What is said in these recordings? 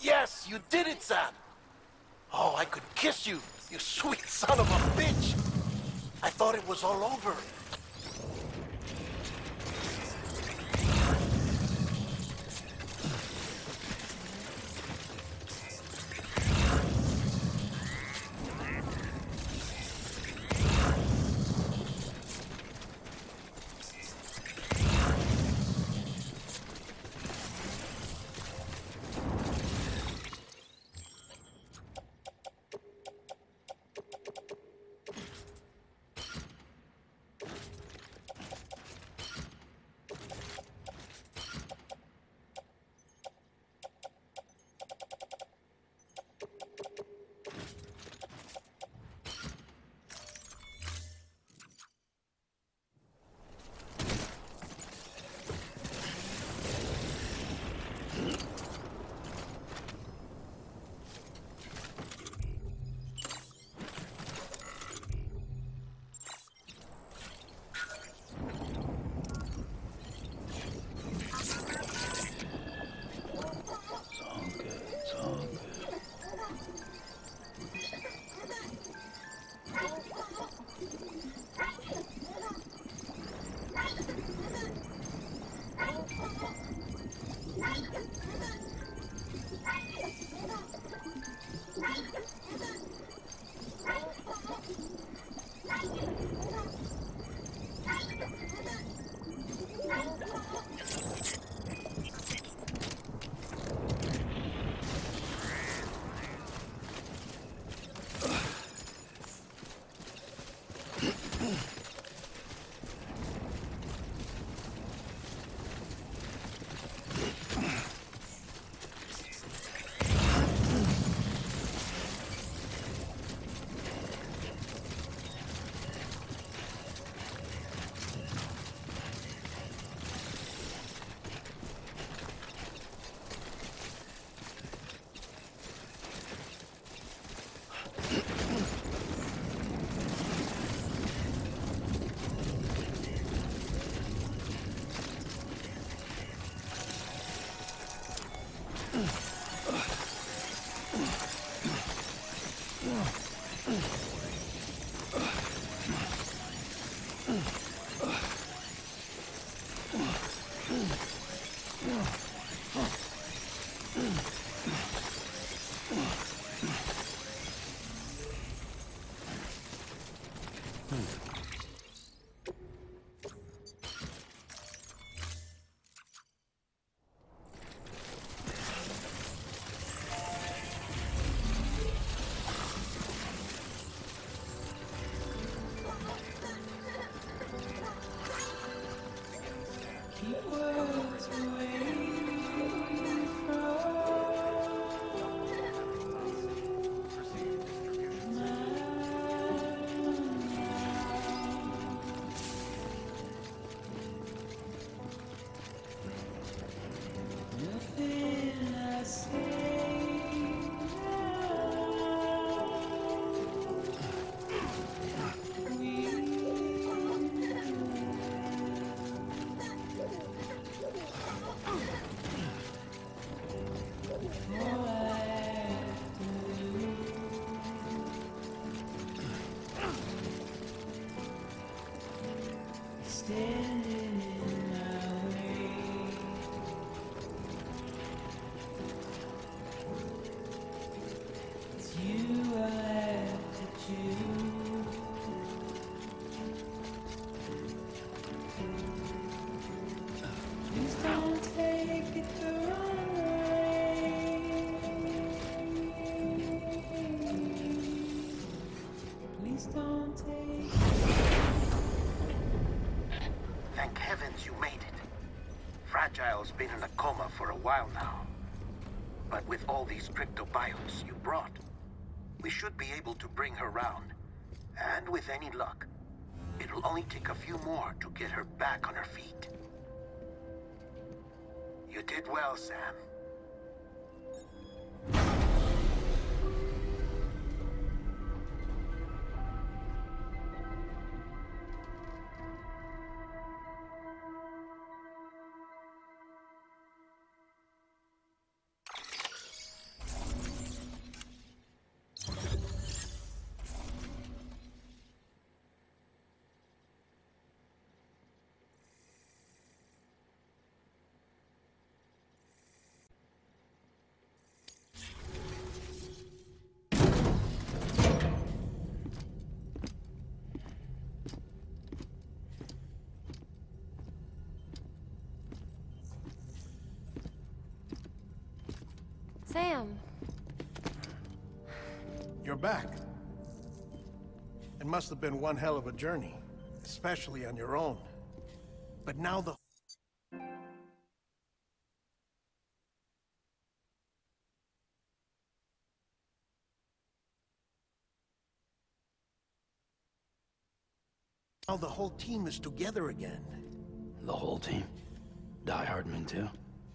Yes, you did it, Sam. Oh, I could kiss you, you sweet son of a bitch. I thought it was all over. Thank heavens you made it. Fragile's been in a coma for a while now. But with all these cryptobiotes you brought, we should be able to bring her round. And with any luck, it'll only take a few more to get her back on her feet. You did well, Sam. back. It must have been one hell of a journey, especially on your own. But now the whole team is together again. The whole team? Die Hardman too?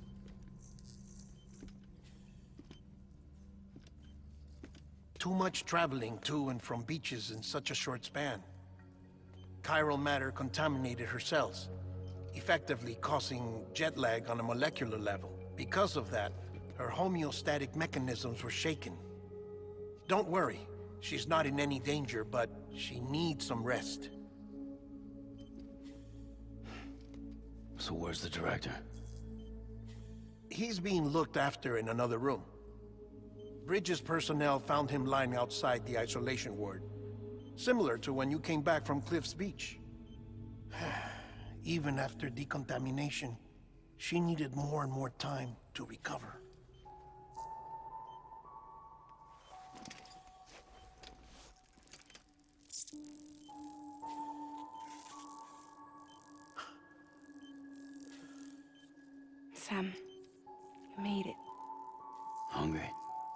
Too much traveling to and from beaches in such a short span. Chiral matter contaminated her cells, effectively causing jet lag on a molecular level. Because of that, her homeostatic mechanisms were shaken. Don't worry, she's not in any danger, but she needs some rest. So where's the director? He's being looked after in another room. Bridges personnel found him lying outside the isolation ward. Similar to when you came back from Cliff's Beach. Even after decontamination, she needed more and more time to recover. Sam, you made it. Hungry?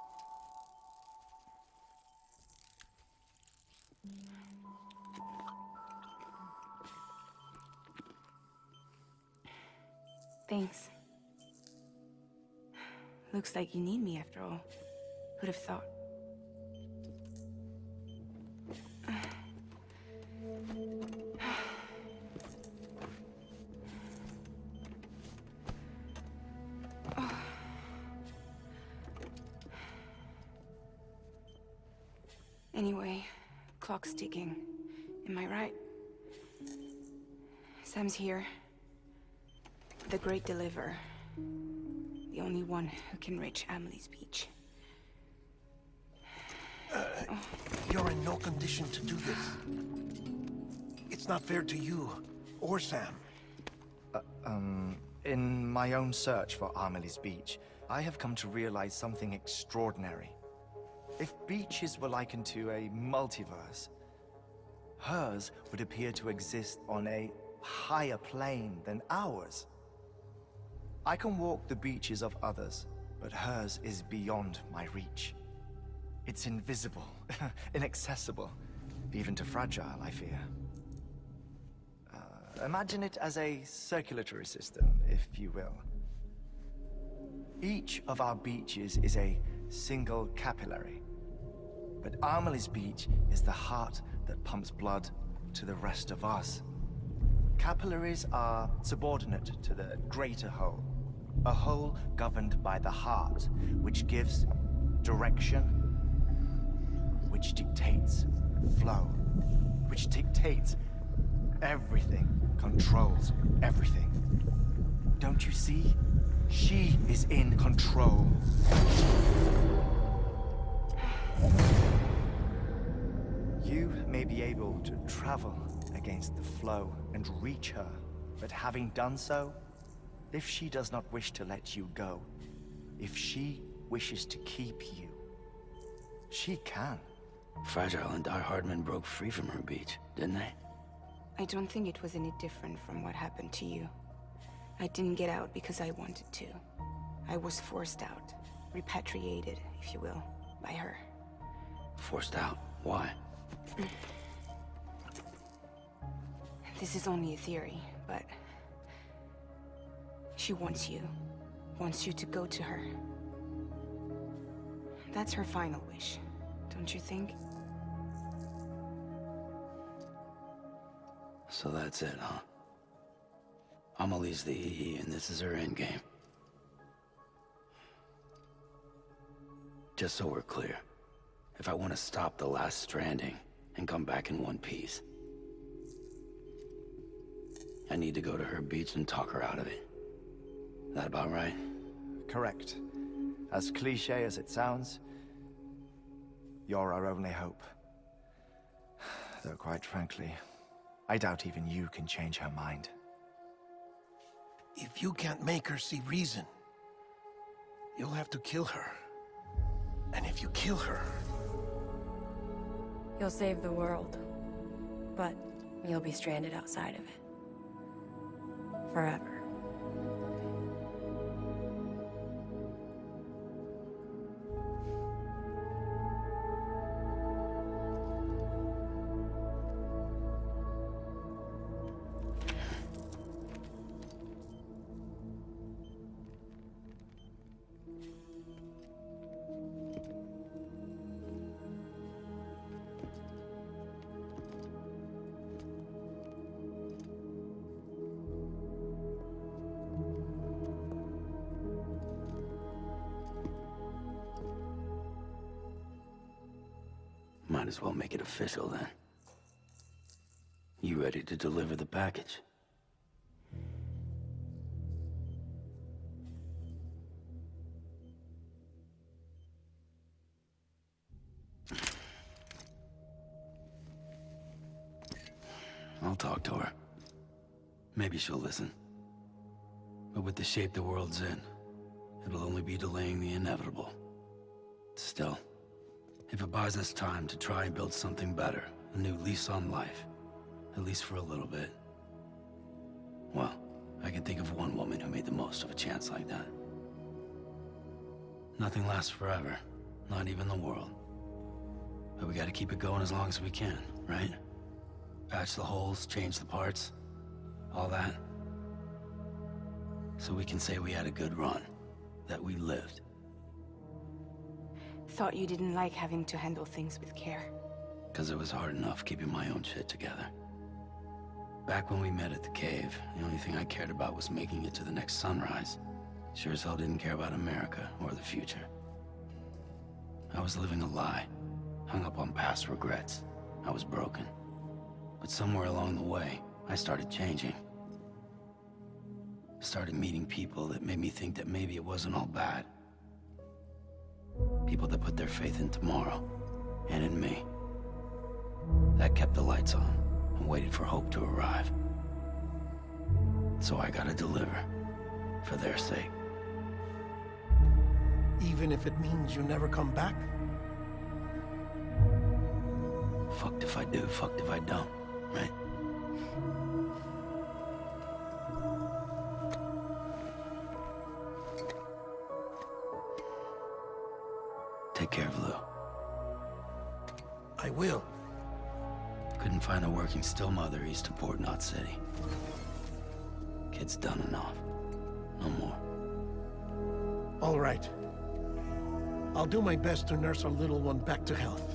Thanks. Looks like you need me after all. Who'd have thought? Anyway, clock's ticking. Am I right? Sam's here. The Great Deliverer. The only one who can reach Amelie's Beach. You're in no condition to do this. It's not fair to you, or Sam. In my own search for Amelie's Beach, I have come to realize something extraordinary. If beaches were likened to a multiverse, hers would appear to exist on a higher plane than ours. I can walk the beaches of others, but hers is beyond my reach. It's invisible, inaccessible, even to Fragile, I fear. Imagine it as a circulatory system, if you will. Each of our beaches is a single capillary. But Amelie's Beach is the heart that pumps blood to the rest of us. Capillaries are subordinate to the greater whole. A whole governed by the heart, which gives direction, which dictates flow, which dictates everything, controls everything. Don't you see? She is in control. You may be able to travel against the flow and reach her, but having done so, if she does not wish to let you go, if she wishes to keep you, she can. Fragile and Die Hardman broke free from her beach, didn't they? I don't think it was any different from what happened to you. I didn't get out because I wanted to. I was forced out. Repatriated, if you will, by her. Forced out? Why? This is only a theory, but... she wants you. Wants you to go to her. That's her final wish, don't you think? So that's it, huh? Amelie's the EE, and this is her endgame. Just so we're clear, if I want to stop the last Stranding and come back in one piece, I need to go to her beach and talk her out of it. That about right? Correct. As cliché as it sounds, you're our only hope. Though quite frankly, I doubt even you can change her mind. If you can't make her see reason, you'll have to kill her. And if you kill her, You'll save the world, but you'll be stranded outside of it. Forever. Might as well make it official then. You ready to deliver the package? I'll talk to her. Maybe she'll listen. But with the shape the world's in, it'll only be delaying the inevitable. Still, if it buys us time to try and build something better, a new lease on life, at least for a little bit, well, I can think of one woman who made the most of a chance like that. Nothing lasts forever, not even the world. But we gotta keep it going as long as we can, right? Patch the holes, change the parts, all that. So we can say we had a good run, that we lived. Thought you didn't like having to handle things with care. 'Cause it was hard enough keeping my own shit together. Back when we met at the cave, the only thing I cared about was making it to the next sunrise. Sure as hell didn't care about America or the future. I was living a lie, hung up on past regrets. I was broken. But somewhere along the way, I started changing. Started meeting people that made me think that maybe it wasn't all bad. People that put their faith in tomorrow, and in me. That kept the lights on, and waited for hope to arrive. So I gotta deliver, for their sake. Even if it means you never come back? Fucked if I do, fucked if I don't, right? Take care of Lou. I will. Couldn't find a working still mother east of Port Knot City. Kid's done enough. No more. All right. I'll do my best to nurse our little one back to health.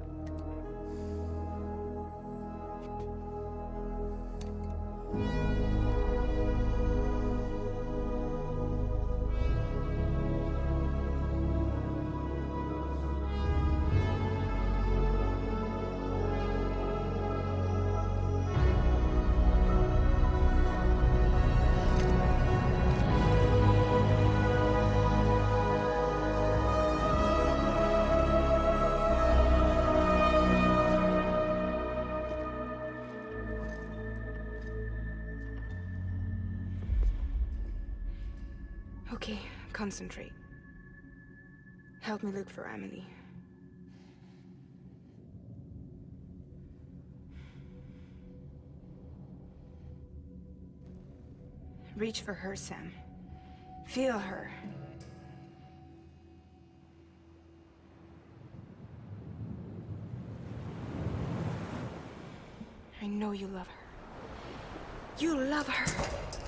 Okay, concentrate. Help me look for Emily. Reach for her, Sam. Feel her. I know you love her. You love her!